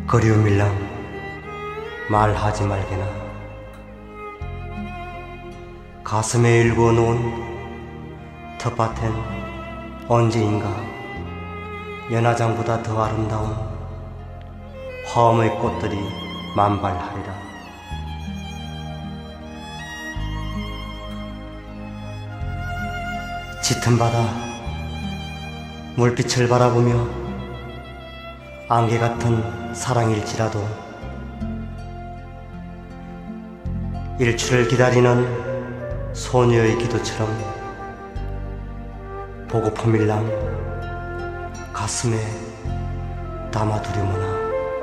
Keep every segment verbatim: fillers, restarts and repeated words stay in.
그리움일랑 말하지 말게나. 가슴에 일궈 놓은 텃밭엔 언제인가 연화장보다 더 아름다운 화엄의 꽃들이 만발하리라. 짙은 바다 물빛을 바라보며 안개 같은 사랑일지라도 일출을 기다리는 소녀의 기도처럼 보고픔일랑 가슴에 담아두려무나.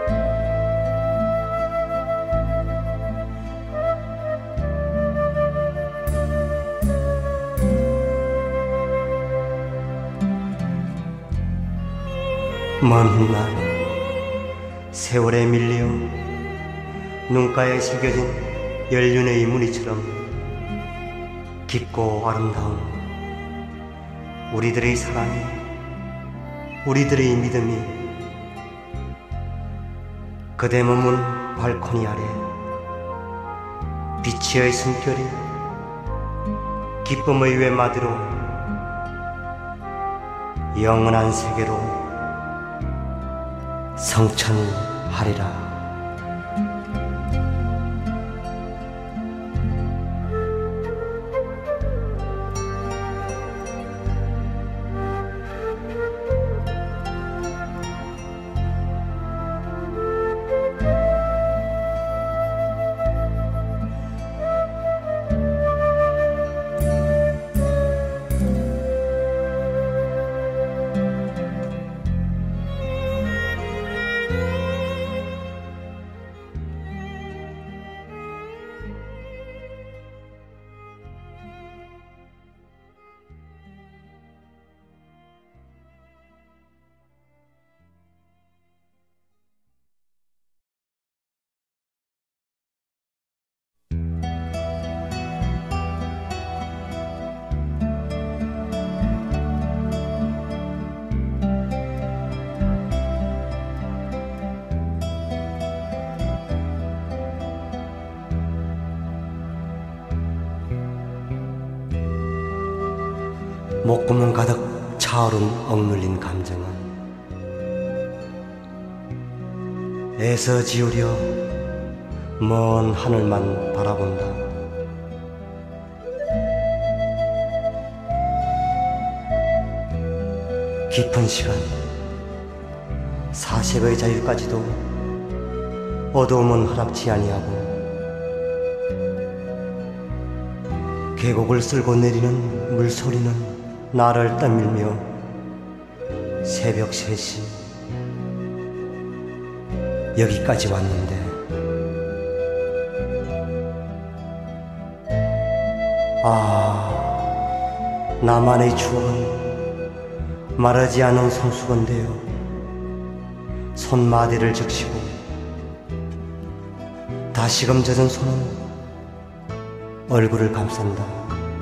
먼 훗날 세월에 밀려 눈가에 새겨진 연륜의 무늬처럼 깊고 아름다운 우리들의 사랑이, 우리들의 믿음이 그대 머문 발코니 아래 빛의 숨결이 기쁨의 외마디로 영원한 세계로 성천하리라. 목구멍 가득 차오른 억눌린 감정은 애써 지우려 먼 하늘만 바라본다. 깊은 시간 사색의 자유까지도 어두움은 허락지 아니하고 계곡을 쓸고 내리는 물소리는 나를 떠밀며 새벽 세 시 여기까지 왔는데 아, 나만의 추억은 마르지 않은 손수건되어 손마디를 적시고 다시금 젖은 손은 얼굴을 감싼다.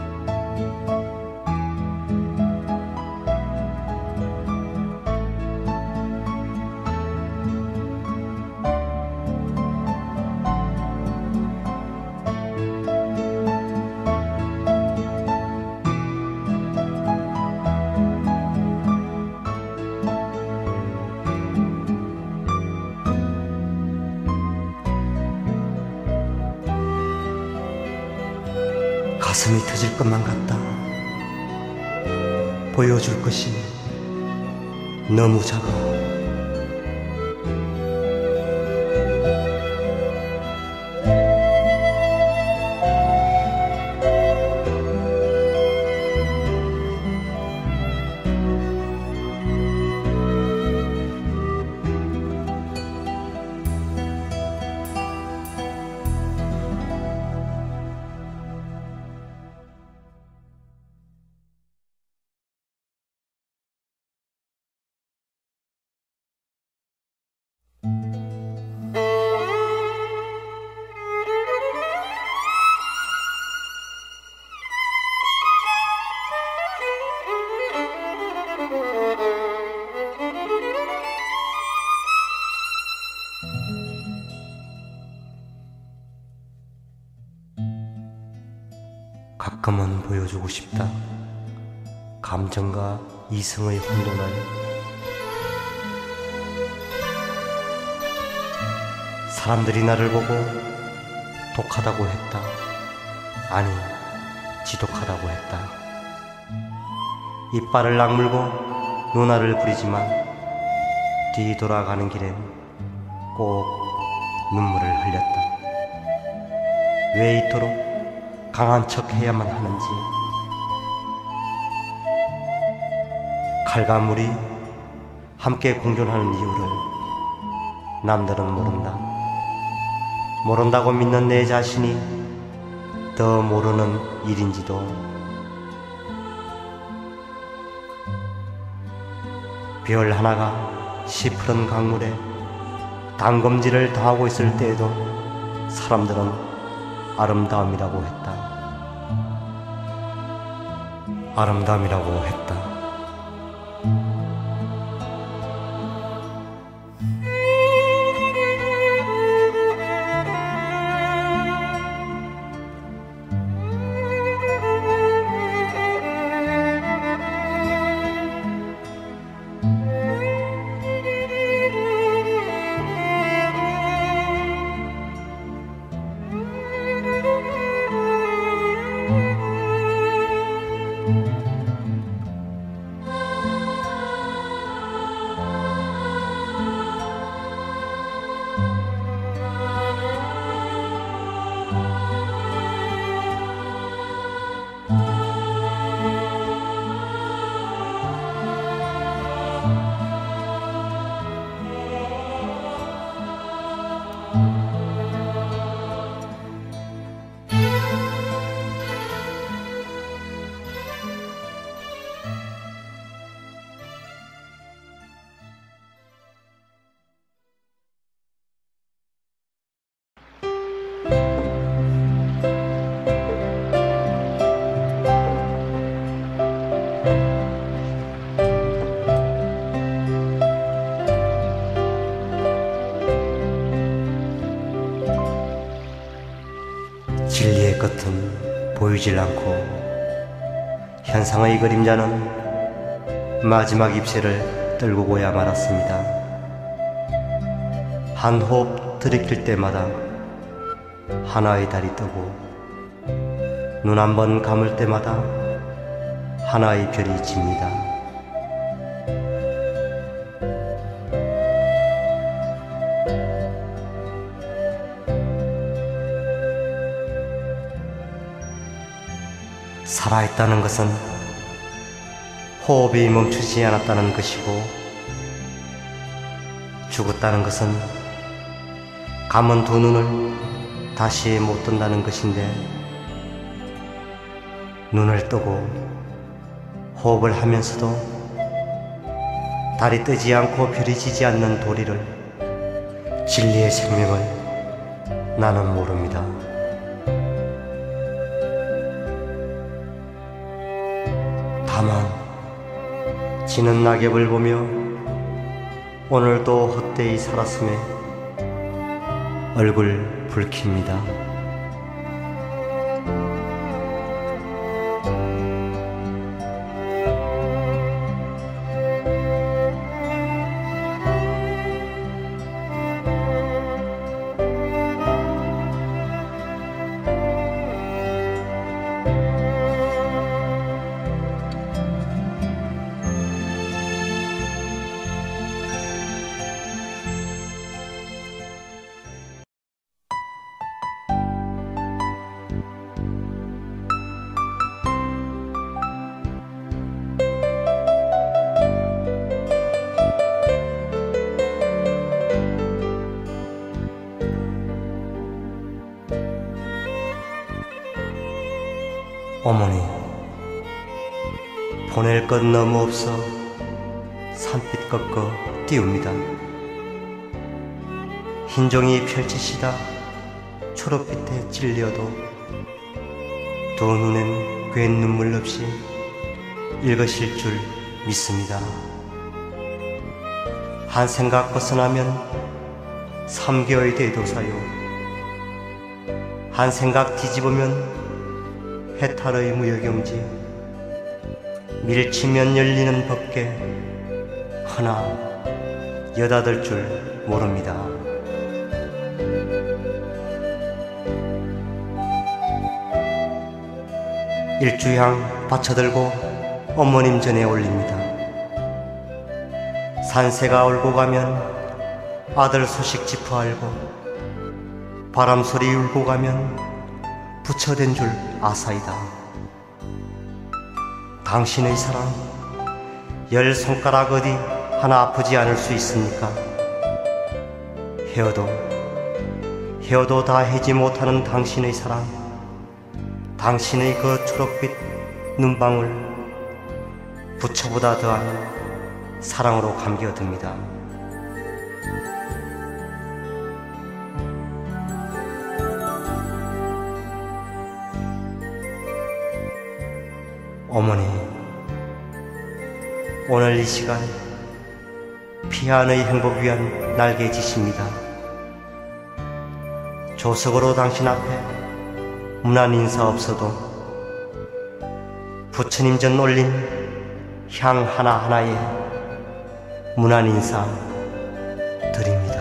가슴이 터질 것만 같다. 보여줄 것이 너무 작아. 가끔은 보여주고 싶다. 감정과 이성의 혼돈을. 사람들이 나를 보고 독하다고 했다. 아니, 지독하다고 했다. 이빨을 악물고 누나를 부리지만 뒤돌아가는 길엔 꼭 눈물을 흘렸다. 왜 이토록 강한 척 해야만 하는지. 칼과 물이 함께 공존하는 이유를 남들은 모른다. 모른다고 믿는 내 자신이 더 모르는 일인지도. 별 하나가 시푸른 강물에 담금질을 당하고 있을 때에도 사람들은 아름다움이라고 했다. 아름다움이라고 했다. 진리의 끝은 보이질 않고 현상의 그림자는 마지막 입새를 떨구고야 말았습니다. 한 호흡 들이킬 때마다 하나의 달이 뜨고 눈 한 번 감을 때마다 하나의 별이 집니다. 살아있다는 것은 호흡이 멈추지 않았다는 것이고, 죽었다는 것은 감은 두 눈을 다시 못 뜬다는 것인데, 눈을 뜨고 호흡을 하면서도 달이 뜨지 않고 별이 지지 않는 도리를, 진리의 생명을 나는 모릅니다. 다만 지는 낙엽을 보며 오늘도 헛되이 살았음에 얼굴 붉힙니다. 어머니, 보낼 것 너무 없어 산빛 꺾어 띄웁니다. 흰종이 펼치시다 초록빛에 찔려도 두 눈엔 괜 눈물 없이 읽으실 줄 믿습니다. 한 생각 벗어나면 삼 개월이 돼도 사요. 한 생각 뒤집으면 해탈의 무역용지 밀치면 열리는 법계 하나 여닫을 줄 모릅니다. 일주향 받쳐들고 어머님 전에 올립니다. 산새가 울고 가면 아들 소식 짚어 알고 바람소리 울고 가면 부처된 줄 아사이다. 당신의 사랑 열 손가락 어디 하나 아프지 않을 수 있습니까? 헤어도 헤어도 다 해지 못하는 당신의 사랑, 당신의 그 초록빛 눈방울 부처보다 더한 사랑으로 감겨듭니다. 어머니, 오늘 이 시간 피안의 행복 위한 날개짓입니다. 조석으로 당신 앞에 문안 인사 없어도 부처님 전 올린 향 하나하나에 문안 인사 드립니다.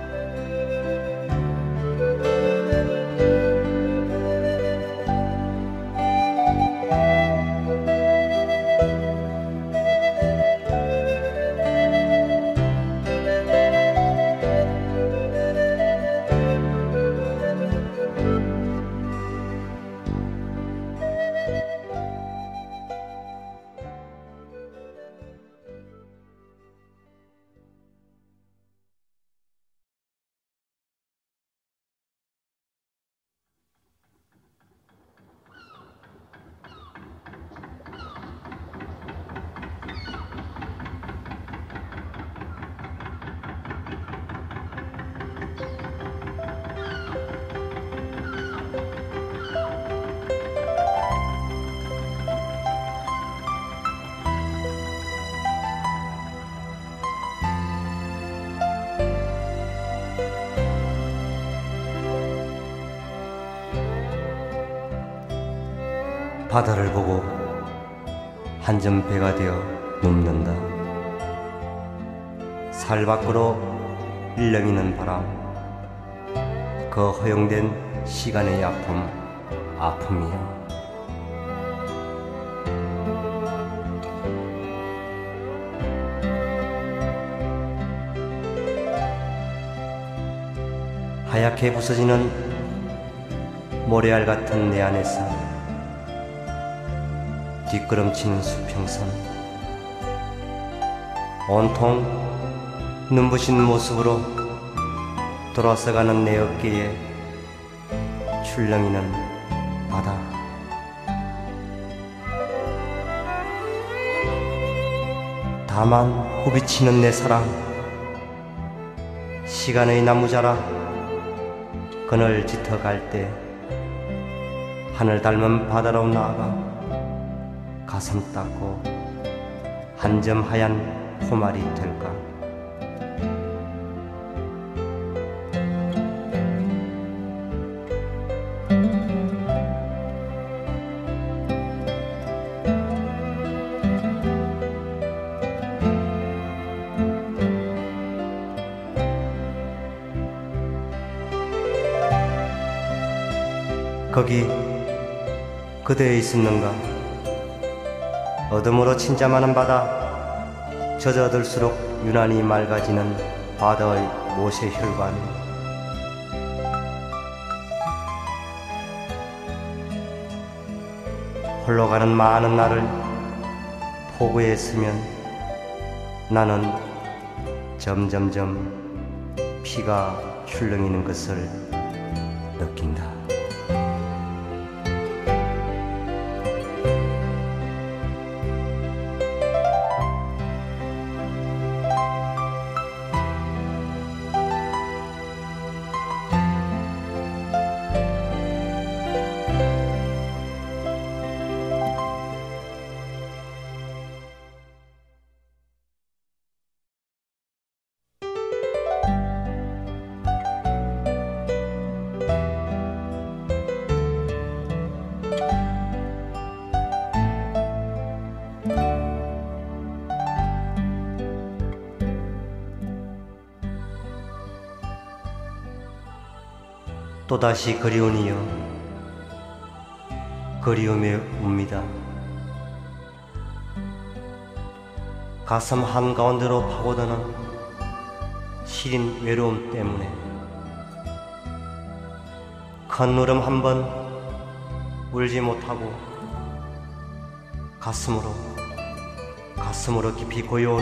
바다를 보고 한 점 배가 되어 눕는다. 살 밖으로 일렁이는 바람, 그 허용된 시간의 아픔, 아픔이야. 하얗게 부서지는 모래알 같은 내 안에서 뒷걸음치는 수평선, 온통 눈부신 모습으로 돌아서가는 내 어깨에 출렁이는 바다. 다만 후비치는 내 사랑, 시간의 나무자라 그늘 짙어갈 때 하늘 닮은 바다로 나아가 가슴 닦고 한 점 하얀 포말이 될까. 거기 그대 있었는가. 어둠으로 침잠하는 바다, 젖어들수록 유난히 맑아지는 바다의 모세혈관. 홀로 가는 많은 날을 포구에 서면 나는 점점점 피가 출렁이는 것을 느낀다. 또다시 그리우니여 그리움에 웁니다. 가슴 한가운데로 파고드는 시린 외로움 때문에 큰 울음 한 번 울지 못하고 가슴으로 가슴으로 깊이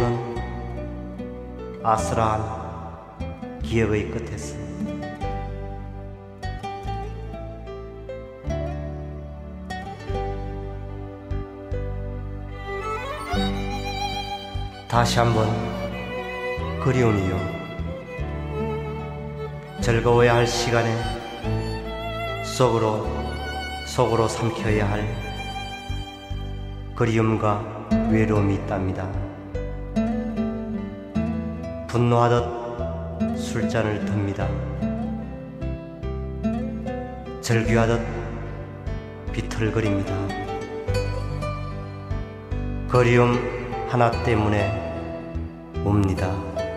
고여오는 아슬한 기억의 끝에서 다시 한번 그리우니여 즐거워야 할 시간에 속으로 속으로 삼켜야 할 그리움과 외로움이 있답니다. 분노하듯 술잔을 듭니다. 절규하듯 비틀거립니다. 그리움 하나 때문에 옵니다.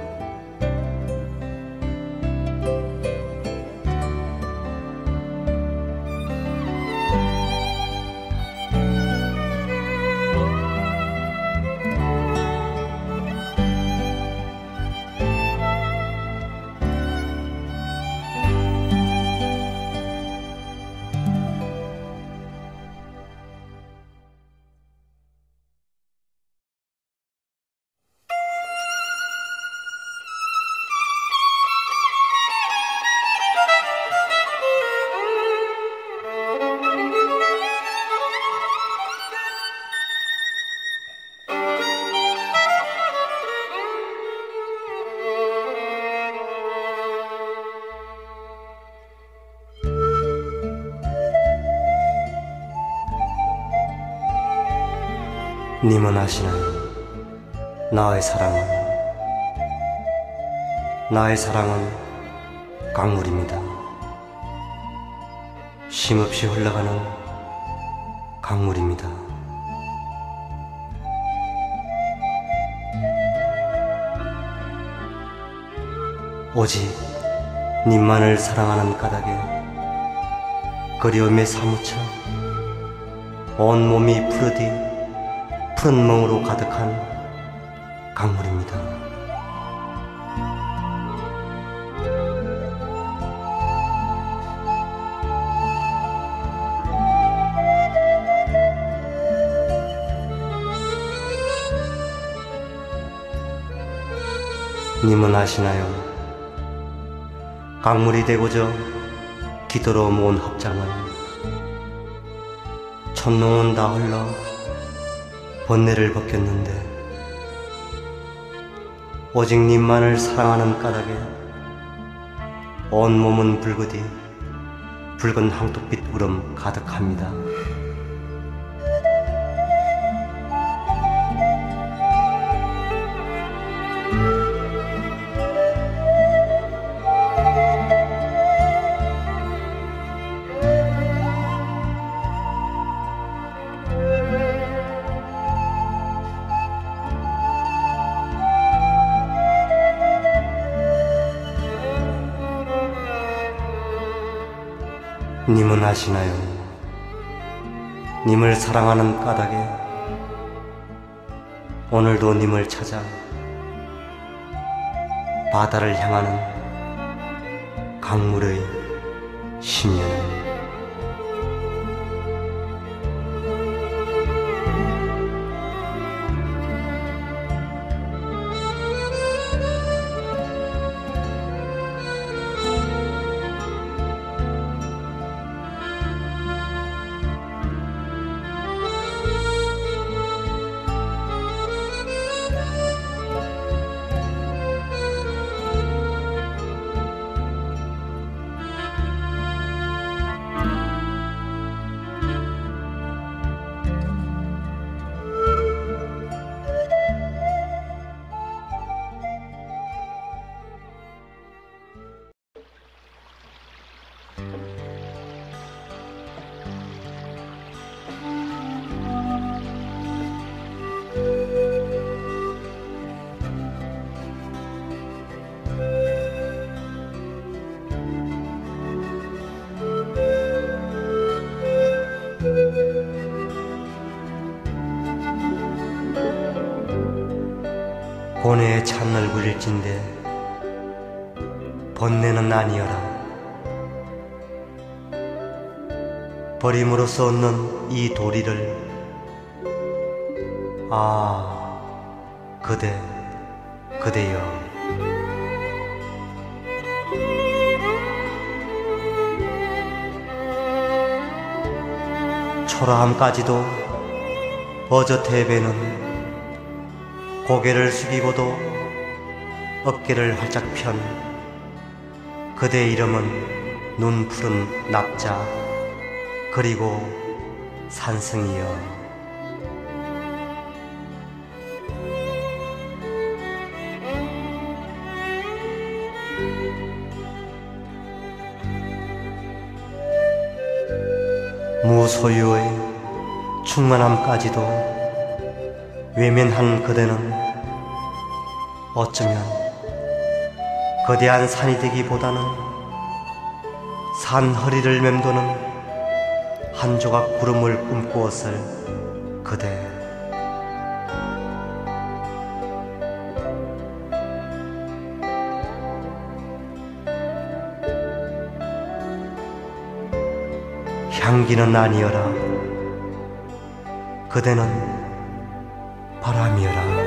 님은 아시나요? 나의 사랑은 나의 사랑은 강물입니다. 쉼없이 흘러가는 강물입니다. 오직 님만을 사랑하는 까닭에 그리움에 사무쳐 온몸이 푸르디 푸른 멍으로 가득한 강물입니다. 님은 아시나요? 강물이 되고저 기도로 모은 합장을 촛농은 다 흘러 번뇌를 벗겼는데 오직 님만을 사랑하는 까닭에 온몸은 붉으디 붉은 황토빛 울음 가득합니다. 님은 아시나요? 님을 사랑하는 까닭에 오늘도 님을 찾아 바다를 향하는 강물의 심연을 고뇌의 찬을 부릴진대 번뇌는 아니여라. 버림으로써 얻는 이 도리를 아 그대 그대여 초라함까지도 어저태배는 고개를 숙이고도 어깨를 활짝 편 그대 이름은 눈 푸른 납자 그리고 산승이여. 무소유의 충만함까지도 외면한 그대는 어쩌면 거대한 산이 되기보다는 산 허리를 맴도는 한 조각 구름을 꿈꾸었을 그대. 향기는 아니여라. 그대는 바람이여라.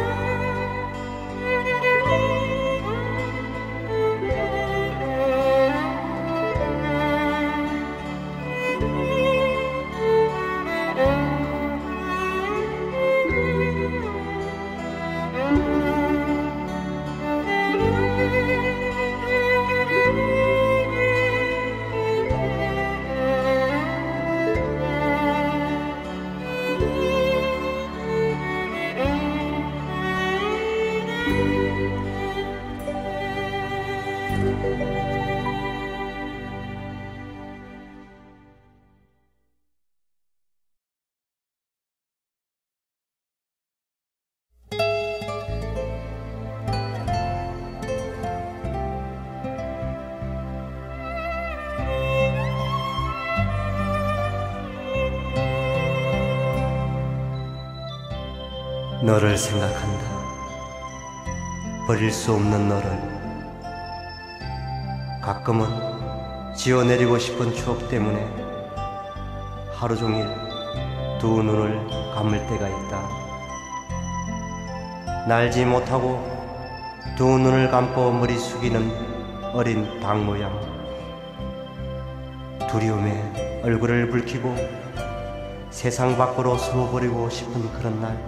너를 생각한다. 버릴 수 없는 너를. 가끔은 지어내리고 싶은 추억 때문에 하루 종일 두 눈을 감을 때가 있다. 날지 못하고 두 눈을 감고 머리 숙이는 어린 닭 모양. 두려움에 얼굴을 붉히고 세상 밖으로 숨어버리고 싶은 그런 날,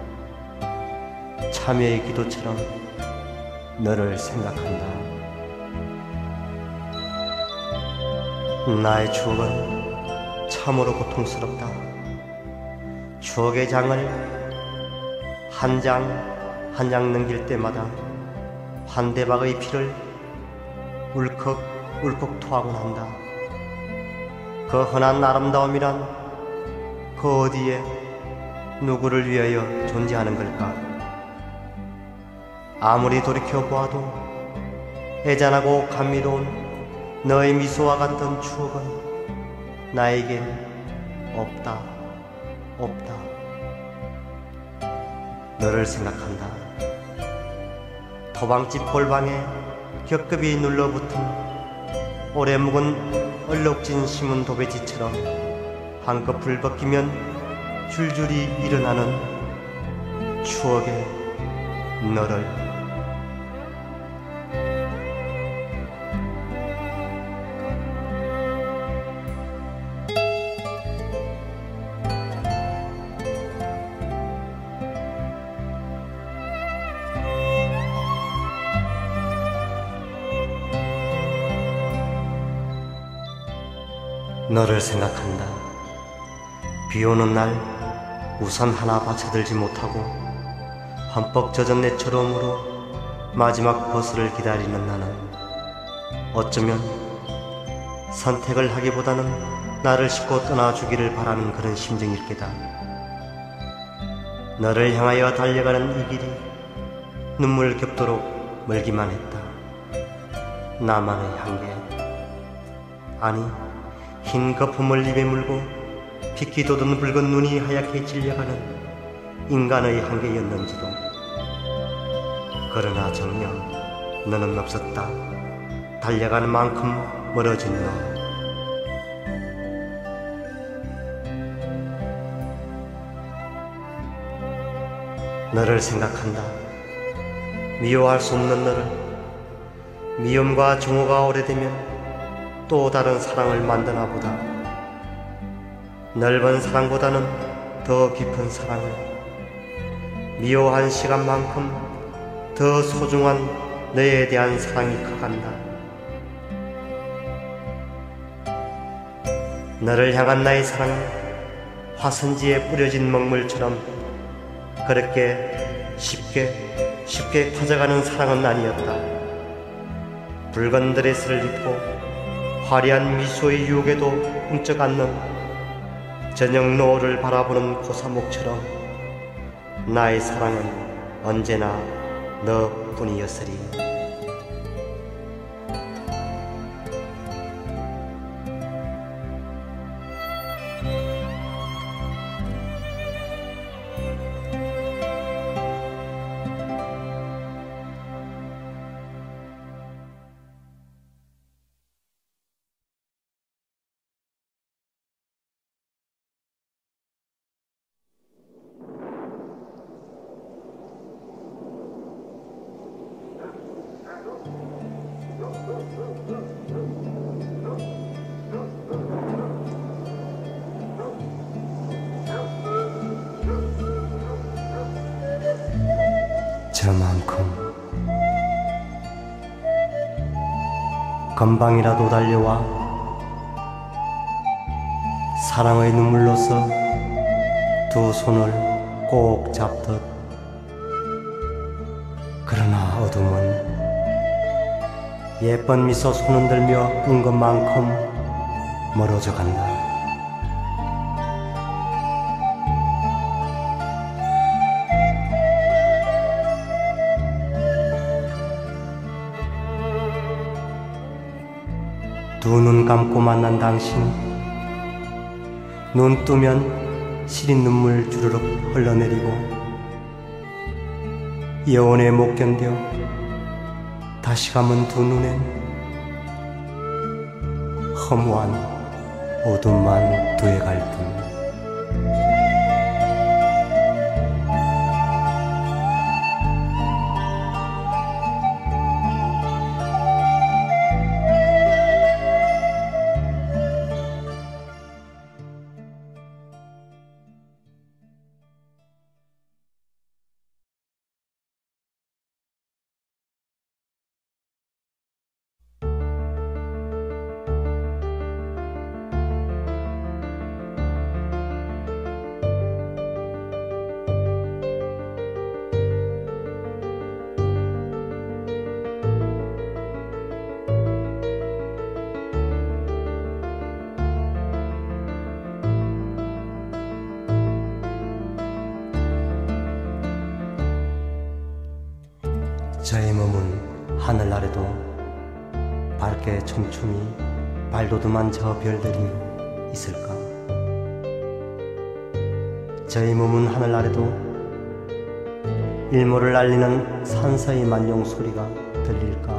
참회의 기도처럼 너를 생각한다. 나의 추억은 참으로 고통스럽다. 추억의 장을 한 장 한 장 넘길 때마다 환대박의 피를 울컥 울컥 토하곤 한다. 그 흔한 아름다움이란 그 어디에 누구를 위하여 존재하는 걸까? 아무리 돌이켜보아도 애잔하고 감미로운 너의 미소와 같은 추억은 나에겐 없다, 없다. 너를 생각한다. 토방집 골방에 겹겹이 눌러붙은 오래 묵은 얼룩진 심은 도배지처럼 한꺼풀 벗기면 줄줄이 일어나는 추억의 너를. 너를 생각한다. 비오는 날 우산 하나 받쳐들지 못하고 흠뻑 젖은 내 처럼으로 마지막 버스를 기다리는 나는 어쩌면 선택을 하기보다는 나를 싣고 떠나주기를 바라는 그런 심정일 게다. 너를 향하여 달려가는 이 길이 눈물 겹도록 멀기만 했다. 나만의 한계, 아니 흰 거품을 입에 물고 핏기 돋은 붉은 눈이 하얗게 질려가는 인간의 한계였는지도. 그러나 정녕 너는 없었다. 달려가는 만큼 멀어진 너. 너를 생각한다. 미워할 수 없는 너를. 미움과 증오가 오래되면 또 다른 사랑을 만드나 보다. 넓은 사랑보다는 더 깊은 사랑을, 미워한 시간만큼 더 소중한 너에 대한 사랑이 커간다. 너를 향한 나의 사랑은 화선지에 뿌려진 먹물처럼 그렇게 쉽게 쉽게 퍼져가는 사랑은 아니었다. 붉은 드레스를 입고 화려한 미소의 유혹에도 훔쩍 앉는 저녁 노을을 바라보는 고사목처럼 나의 사랑은 언제나 너뿐이었으리. 저만큼 금방이라도 달려와 사랑의 눈물로써 두 손을 꼭 잡듯. 그러나 어둠은 예쁜 미소 손흔들며 운 것만큼 멀어져 간다. 두 눈 감고 만난 당신, 눈 뜨면 시린 눈물 주르륵 흘러내리고 여운에 못 견뎌 다시 감은 두 눈엔 허무한 어둠만 더해갈 뿐. 저의 몸은 하늘 아래도 밝게 촘촘히 발돋움한 저 별들이 있을까? 저의 몸은 하늘 아래도 일몰을 알리는 산서의 만용 소리가 들릴까?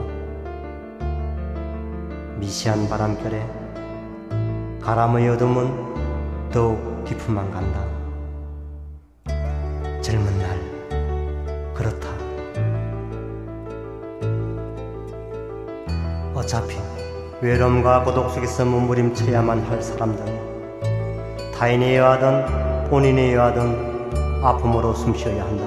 미시한 바람결에 가람의 어둠은 더욱 깊음만 간다. 젊은 날 그렇다. 어차피 외로움과 고독 속에서 몸부림쳐야만 할 사람들, 타인에 의하든 본인에 의하든 아픔으로 숨쉬어야 한다.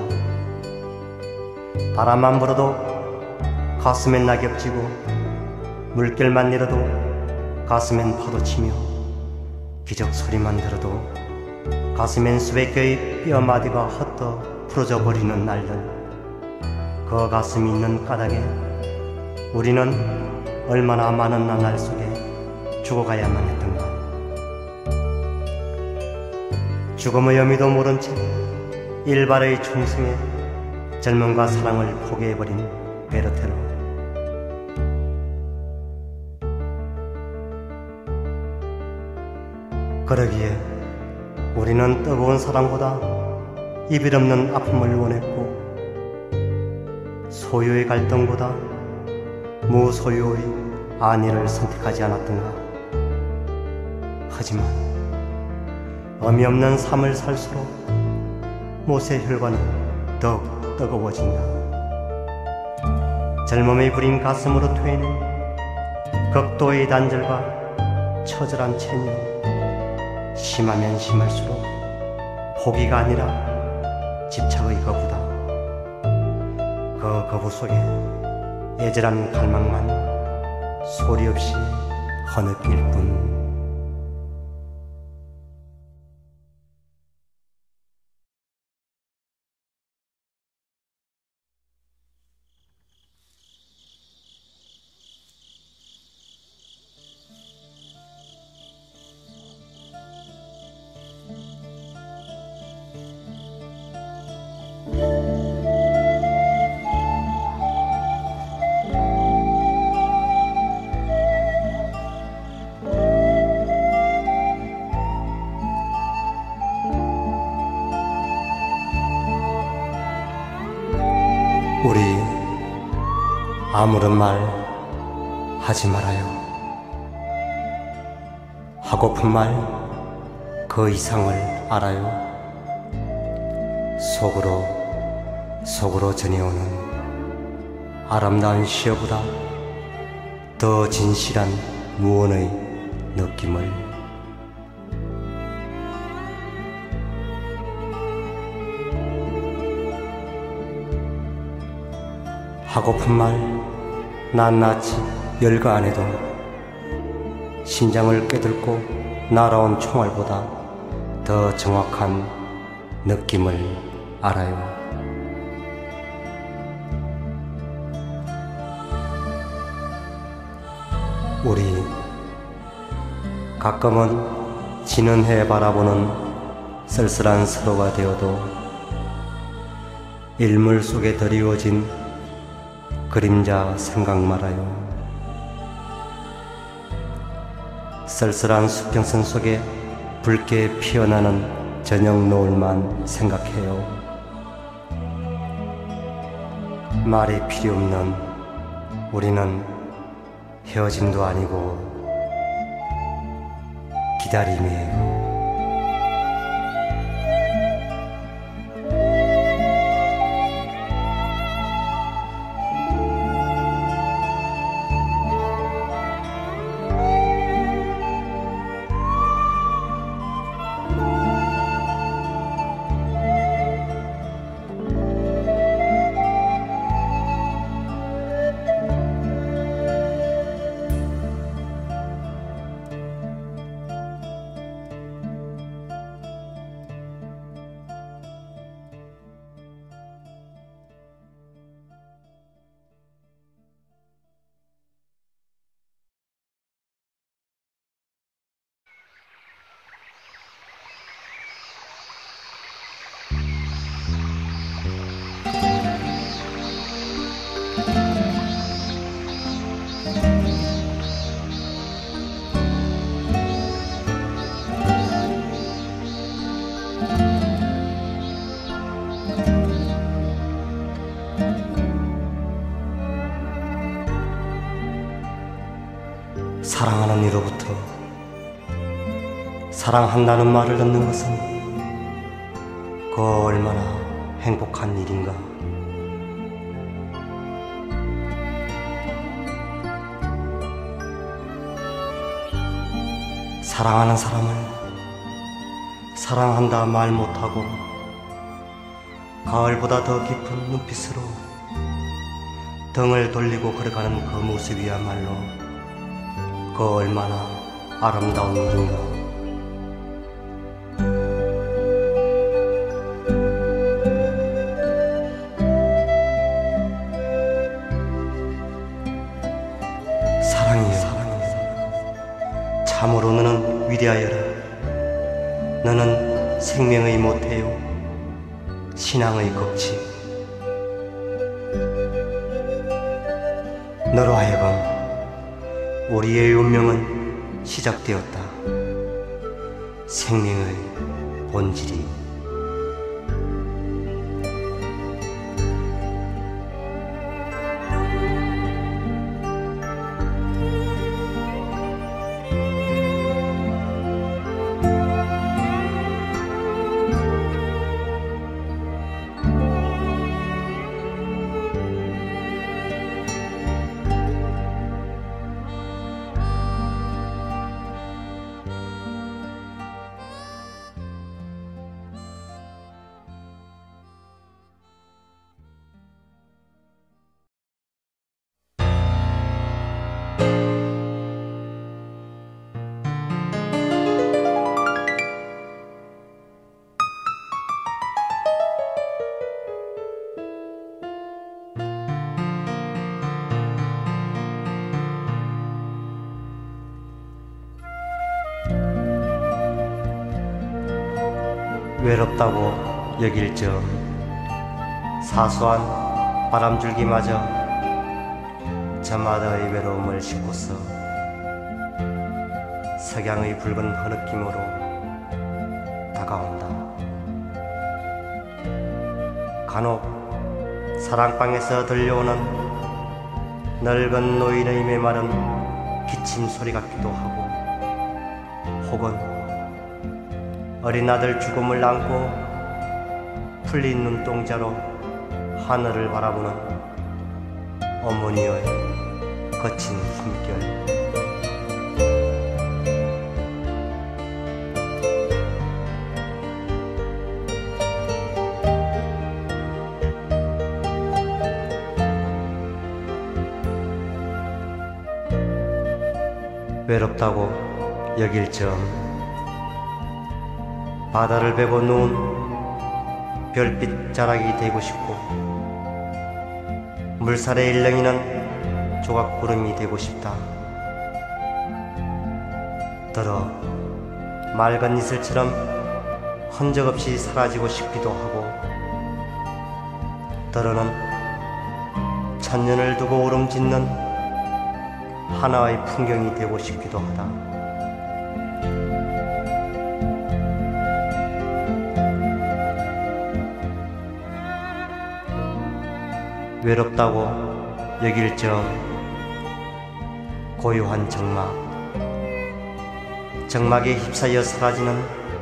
바람만 불어도 가슴엔 낙엽지고 물결만 내려도 가슴엔 파도치며 기적 소리만 들어도 가슴엔 수백 개의 뼈마디가 헛떠 풀어져 버리는 날들, 그 가슴이 있는 까닭에 우리는 얼마나 많은 나날 속에 죽어가야만 했던가. 죽음의 의미도 모른 채 일발의 충성에 젊음과 사랑을 포기해버린 베르테로. 그러기에 우리는 뜨거운 사랑보다 이별 없는 아픔을 원했고, 소유의 갈등보다 무소유의 안위를 선택하지 않았던가. 하지만 의미 없는 삶을 살수록 못의 혈관은 더욱 뜨거워진다. 젊음의 부린 가슴으로 트이는 극도의 단절과 처절한 체념, 심하면 심할수록 포기가 아니라 집착의 거부다. 그 거부 속에 애절한 갈망만 소리 없이 허느낄 뿐. 우리 아무런 말 하지 말아요. 하고픈 말 그 이상을 알아요. 속으로 속으로 전해오는 아름다운 시어보다 더 진실한 무언의 느낌을. 하고픈 말 낱낱이 열가 안 해도 심장을 꿰뚫고 날아온 총알보다 더 정확한 느낌을 알아요. 우리 가끔은 지는 해 바라보는 쓸쓸한 서로가 되어도 일물 속에 드리워진 그림자 생각 말아요. 쓸쓸한 수평선 속에 붉게 피어나는 저녁 노을만 생각해요. 말이 필요 없는 우리는 헤어짐도 아니고 기다림이에요. 사랑하는 이로부터 사랑한다는 말을 듣는 것은 그 얼마나 행복한 일인가. 사랑하는 사람을 사랑한다 말 못하고 가을보다 더 깊은 눈빛으로 등을 돌리고 걸어가는 그 모습이야말로 그 얼마나 아름다운 일인가. 사랑이여, 참으로 너는 위대하여라. 너는 생명의 모태요, 신앙의 극치. 너로 하여금 우리의 운명은 시작되었다. 생명의 본질이. 외롭다고 여길 점 사소한 바람줄기마저 저마다의 외로움을 싣고서 석양의 붉은 흐느낌으로 다가온다. 간혹 사랑방에서 들려오는 늙은 노인의 메마른 기침 소리 같기도 하고, 혹은 어린 아들 죽음을 안고 풀린 눈동자로 하늘을 바라보는 어머니의 거친 숨결. 외롭다고 여길 점 바다를 베고 누운 별빛 자락이 되고 싶고, 물살에 일렁이는 조각구름이 되고 싶다. 더러 맑은 이슬처럼 흔적 없이 사라지고 싶기도 하고, 더러는 천년을 두고 오름짓는 하나의 풍경이 되고 싶기도 하다. 외롭다고 여길 점 고요한 정막, 정막에 휩싸여 사라지는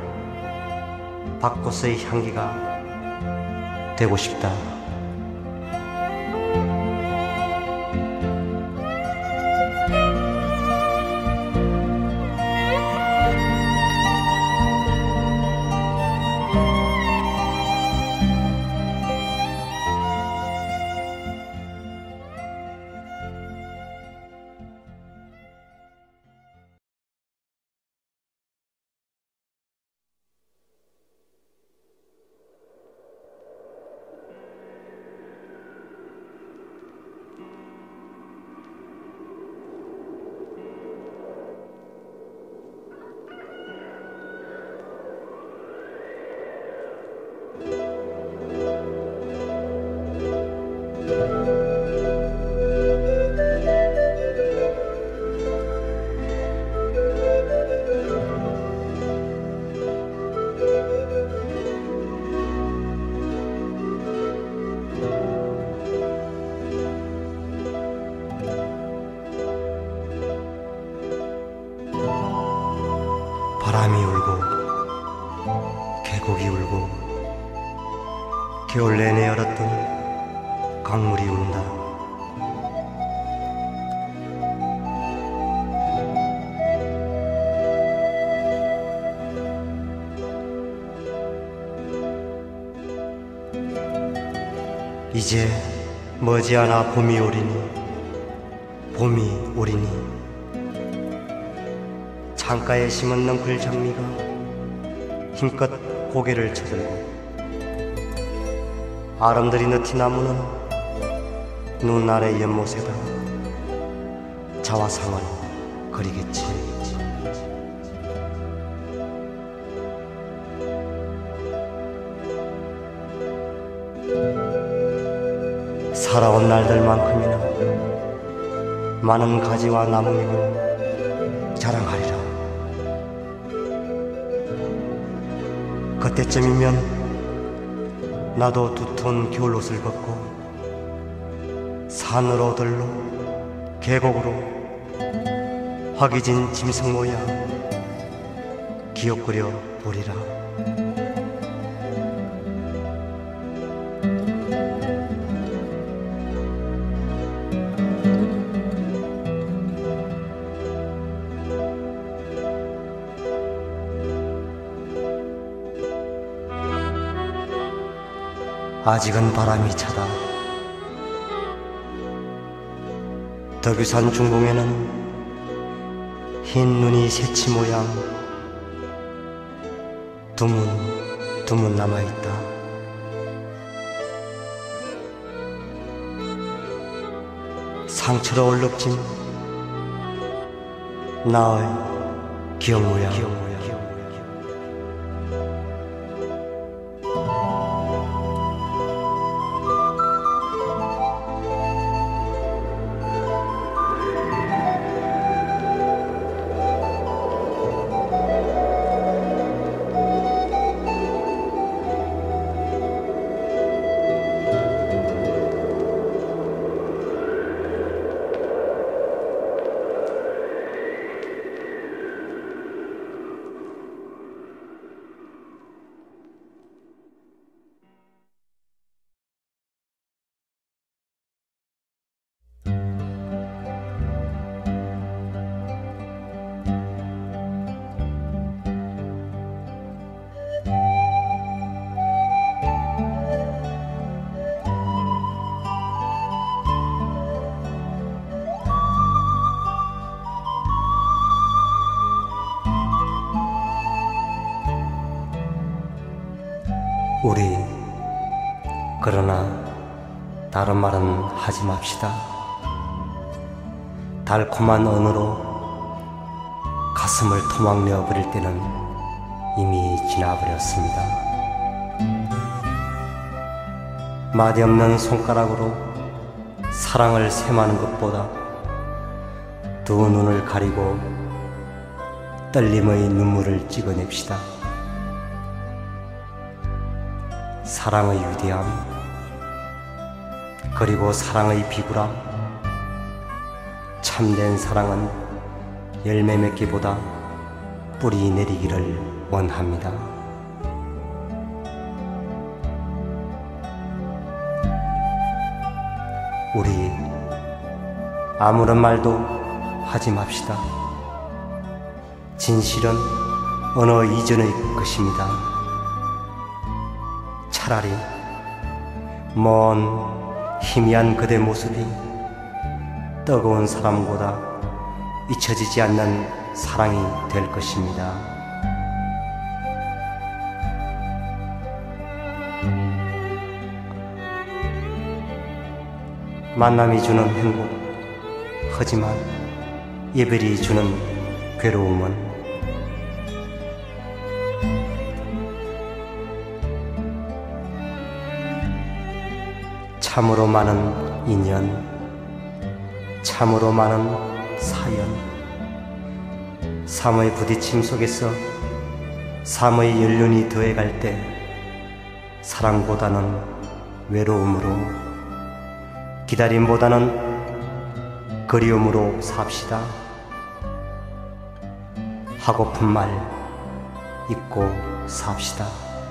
밭꽃의 향기가 되고 싶다. 바람이 울고 계곡이 울고 겨울 내내 얼었던 강물이 운다. 이제 머지않아 봄이 오리니 봄이 오리니 창가에 심은 넝쿨 장미가 힘껏 고개를 쳐들고, 아름드리 느티나무는 눈 아래 연못에다 자화상을 그리겠지. 살아온 날들만큼이나 많은 가지와 나무잎을 자랑하리라. 그때쯤이면 나도 두터운 겨울옷을 벗고 산으로 들러 계곡으로 화기진 짐승 모양 기억그려 보리라. 아직은 바람이 차다. 덕유산 중봉에는 흰 눈이 새치 모양 두문 두문 남아있다. 상처로 얼룩진 나의 기억 모양. 우리 그러나 다른 말은 하지 맙시다. 달콤한 언어로 가슴을 토막내어 버릴 때는 이미 지나버렸습니다. 마디 없는 손가락으로 사랑을 셈하는 것보다 두 눈을 가리고 떨림의 눈물을 찍어냅시다. 사랑의 위대함, 그리고 사랑의 비굴함. 참된 사랑은 열매 맺기보다 뿌리 내리기를 원합니다. 우리 아무런 말도 하지 맙시다. 진실은 언어 이전의 것입니다. 차라리 먼 희미한 그대 모습이 뜨거운 사람보다 잊혀지지 않는 사랑이 될 것입니다. 만남이 주는 행복, 하지만 이별이 주는 괴로움은 참으로 많은 인연, 참으로 많은 사연, 삶의 부딪힘 속에서 삶의 연륜이 더해갈 때 사랑보다는 외로움으로, 기다림보다는 그리움으로 삽시다. 하고픈 말 잊고 삽시다.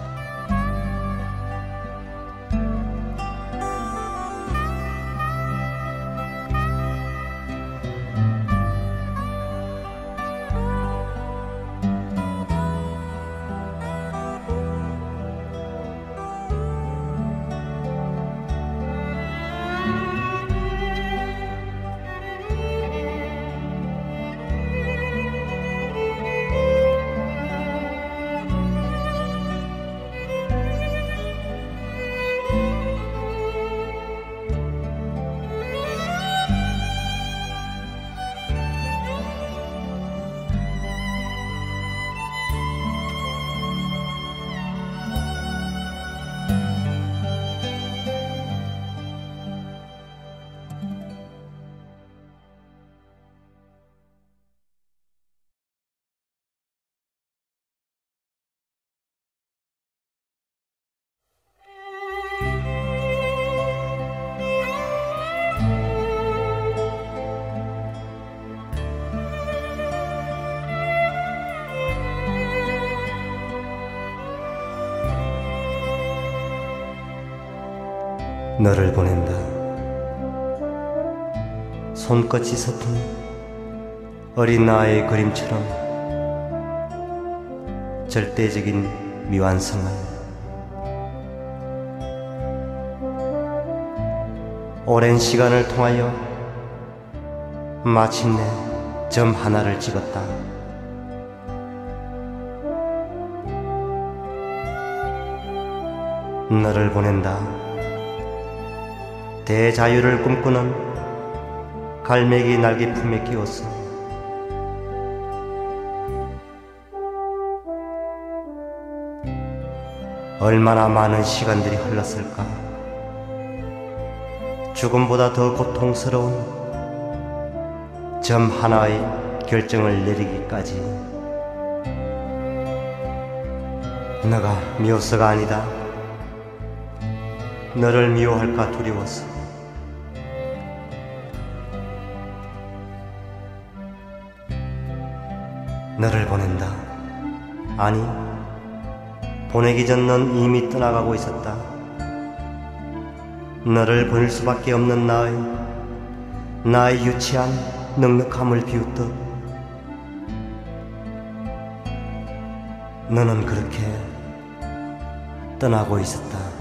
너를 보낸다. 손끝이 서툰 어린 아이의 그림처럼 절대적인 미완성을, 오랜 시간을 통하여 마침내 점 하나를 찍었다. 너를 보낸다. 대자유를 꿈꾸는 갈매기 날개 품에 끼웠어. 얼마나 많은 시간들이 흘렀을까. 죽음보다 더 고통스러운 점 하나의 결정을 내리기까지. 너가 미워서가 아니다. 너를 미워할까 두려웠어. 너를 보낸다. 아니, 보내기 전 넌 이미 떠나가고 있었다. 너를 보낼 수밖에 없는 나의 나의 유치한 넉넉함을 비웃듯 너는 그렇게 떠나고 있었다.